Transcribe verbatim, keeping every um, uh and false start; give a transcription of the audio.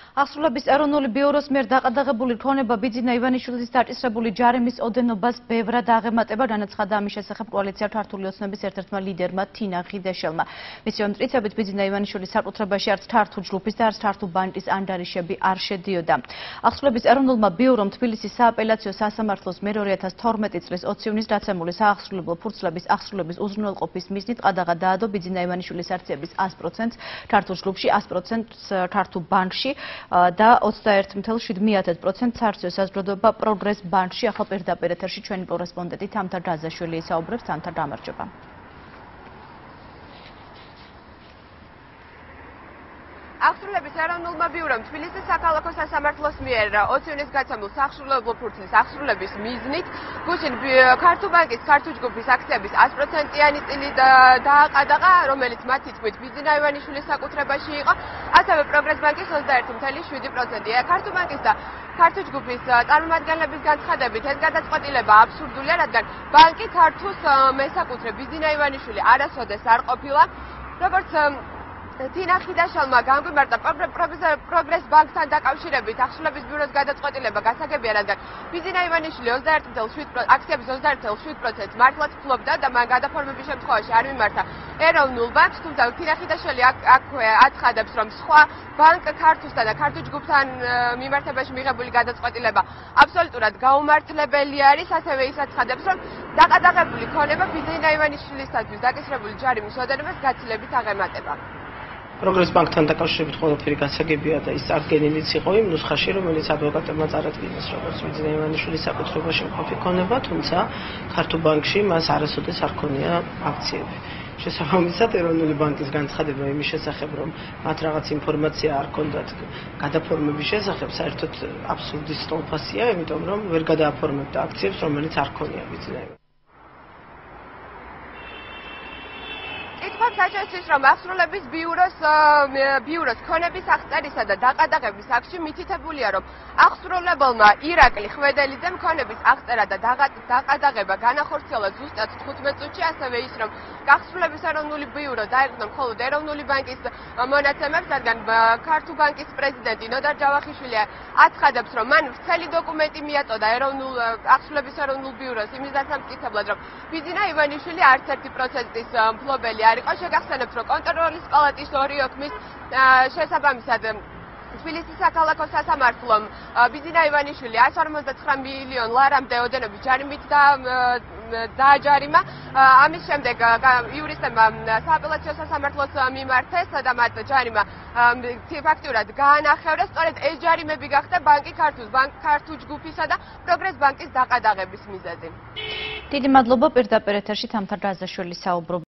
Აღსრულების ეროვნული ბიუროს მიერ დაყადაღებული ქონება ბიძინა ივანიშვილის დაწესებული ჯარიმის ოდენობას ბევრად აღემატება, განაცხადა ამის შესახებ კოალიცია ქართული ოცნების ერთ-ერთმა ლიდერმა თინა ხიდაშელმა. მისი მტკიცებით ბიძინა ივანიშვილის საკუთრებაში არც ქართულ ჯგუფის და არც ქართულ ბანკის ანგარიშები არ შედიოდა. Აღსრულების ეროვნულმა ბიურომ თბილისის სააპელაციო სასამართლოს მე ორი ათას თორმეტი წლის ოცი ივნის დაცემული საახსრულებლო ფურცლების აღსრულების უზრუნველყოფის მიზნით ყადაღა დაადო ბიძინა ივანიშვილის აქციების ას პროცენტს ქართულ ჯგუფში, ას პროცენტს ქართულ ბანკში და ოცდაერთი ათეული შვიდ პროცენტს არჩევს საზოგადოება პროგრეს ბანკში. ახლა პირდაპირ ეთერში ჩვენი კორესპონდენტი თამთა გაზაშვილი ისაუბრებს. თამთა, გამარჯობა. აღსრულების ეროვნულმა ბიურომ თბილისის საქალაქო სასამართლოს მიერ ოცი ივნის გაცემულ საახსრულებლო ფურცლის აღსრულების მიზნით გუშინ ქართულ ბანკის ქართულ ჯგუფის აქციების ას პროცენტიანი წილი დააყადაღა, რომელიც მათი თქმით ბიძინა ივანიშვილის საკუთრებაში იყო, ასევე პროგრეს ბანკის ოცდაერთი ათეული შვიდი პროცენტი. ქართულ ბანკის და ქართულ ჯგუფის წარმომადგენლების განცხადებით ეს გადაწყვეტილება აბსურდულია, რადგან ბანკი ქართულს მესაკუთრე ბიძინა ივანიშვილი არასოდეს არ ყოფილა. როგორც თინა ხიდაშელმა განგვიმარტა პროგრეს ბანკთან დაკავშირებით აღსრულების ბიუროს გადაწყვეტილება გასაგებია, რადგან ბიძინა ივანიშვილი ოცდაერთი ათეული შვიდი აქციების ოცდაერთი ათეული შვიდი პროცენტს მართლაც ფლობდა და მან გადაფორმების შემთხვევაში არ მიმართა ეროვნულ ბანკს, თუმცა თინა ხიდაშვილი აქვე აცხადებს, რომ სხვა ბანკ ქართულსთან და ქართულ ჯგუფთან მიმართებაში მიღებული გადაწყვეტილება აბსოლუტურად გაუმართლებელი არის. ასევე ის აცხადებს, რომ დაყადაღებული ქონება ბიძინა ივანიშვილისათვის დაკისრებული ჯარიმის ოდენობას გაცილებით აღემატება. პროგრეს ბანკთან დაკავშირებით ყველაფერი გასაგებია და ის წარდგენილიც იყო იმ ნუსხაში, რომელიც ადვოკატებმა წარადგინეს, როგორც ბიძინა ივანიშვილის საკუთრებაში მყოფი ქონება, თუმცა ქართულ ბანკში მას არასოდეს არ ქონია აქციები. შესაბამისად, ეროვნული ბანკის განცხადება იმის შესახებ, რომ მათ რაღაც ინფორმაცია არ ქონდათ გადაფორმების შესახებ, საერთოდ აბსურდის სტოლფასია, იმიტომ რომ ვერ გადააფორმებდა აქციებს, რომელიც არ ქონია ბიძინა ივანიშვილს. საჭიროა რომ აღსრულების ბიუროს ბიუროს ქონების აღწერისა და დაყადაღების აქტში მითითებულია, რომ აღსრულებელმა ირაკლი ხვედელიძემ ქონების აღწერა და დაყადაღება განახორციელა ზუსტად თხუთმეტ წუთში, ასევე ის, რომ აღსრულების ეროვნული ბიურო დაეყრდნა მხოლოდ ეროვნული ბანკის მონაცემებს, რადგან ქართულ ბანკის პრეზიდენტი ნოდარ ჯავახიშვილი აცხადებს, რომ მან ვრცელი დოკუმენტი მიაწოდა ეროვნულ აღსრულების ეროვნულ ბიუროს იმის დასამტკიცებლად, რომ ბიძინა ივანიშვილი არც ერთი პროცენტის მფლობელი არ იყო. შეგახსენებთ, რომ კონტროლის პალატის ორი ოქმის შესაბამისად თბილისის საქალაქო სასამართლომ ბიძინა ივანიშვილი ას ორმოცდათხრა მილიონ ლარამდე ოდენობის ჯარიმით დააჯარიმა. ამის შემდეგ იურისტებმა სააპელაციო სასამართლოს მიმართეს და მათ ჯარიმა ფაქტურად გაანახევრეს. სწორედ ეს ჯარიმები გახდა ბანკი ქართულს, ბანკ ქართულ ჯგუფისა და პროგრეს ბანკის დაყადაღების მიზეზი. დიდი მადლობა, პირდაპირ ეთერში თამთა გაზაშვილი საუბრობდა.